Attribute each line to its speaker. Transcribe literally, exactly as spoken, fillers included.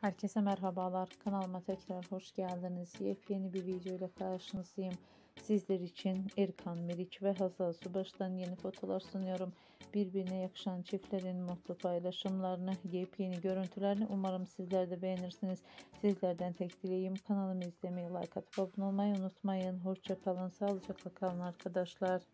Speaker 1: Herkese merhabalar. Kanalıma tekrar hoş geldiniz. Yepyeni bir video ile karşınızdayım. Sizler için Erkan Meriç ve Hazal Subaş'tan yeni fotolar sunuyorum. Birbirine yakışan çiftlerin mutlu paylaşımlarını, yepyeni görüntülerini umarım sizler de beğenirsiniz. Sizlerden tek dileğim kanalımı izlemeyi, like atıp abone olmayı unutmayın. Hoşça kalın, sağlıcakla kalın arkadaşlar.